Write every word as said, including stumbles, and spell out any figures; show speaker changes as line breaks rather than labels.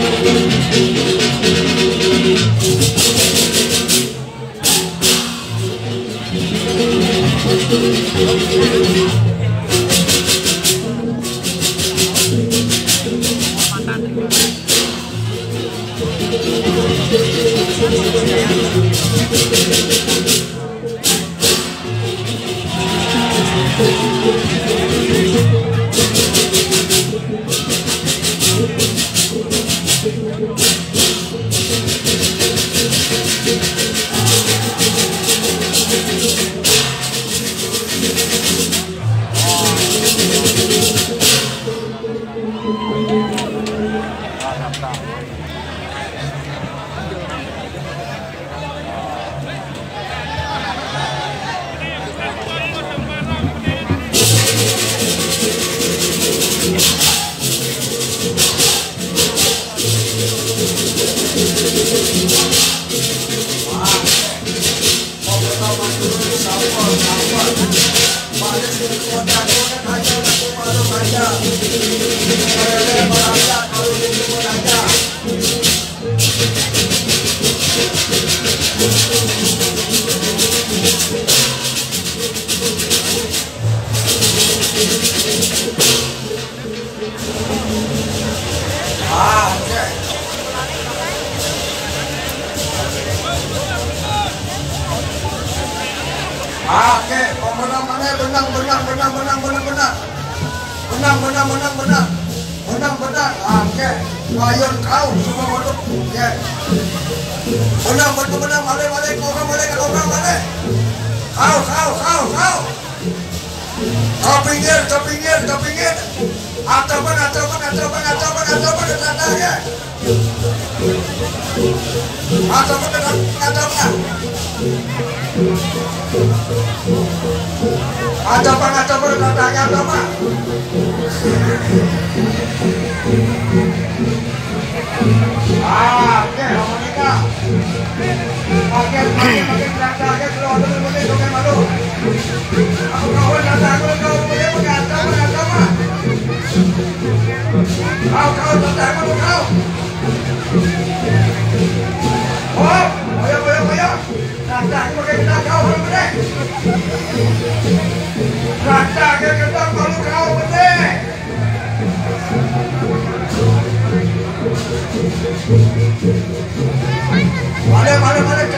Oke, oh menang menang menang menang menang menang menang menang menang menang menang menang menang menang. Oke, layon kau semua masuk. Oke, menang menang menang male male kau kau male kau kau male kau kau kau kau kau pinggir kau pinggir kau pinggir atau mana atau mana atau mana atau mana atau mana tandanya atau mana atau mana ada apa ada apa tandanya ada apa ah oke Monika oke pakai pakai tandanya kalau ada boleh pakai malu aku kawan tandanya kau boleh pakai ada apa ada apa kau kau tandanya kau oh ayo ayo ayo tandanya pakai tandanya kau boleh Rata ke kedang malu kau betul. Male male male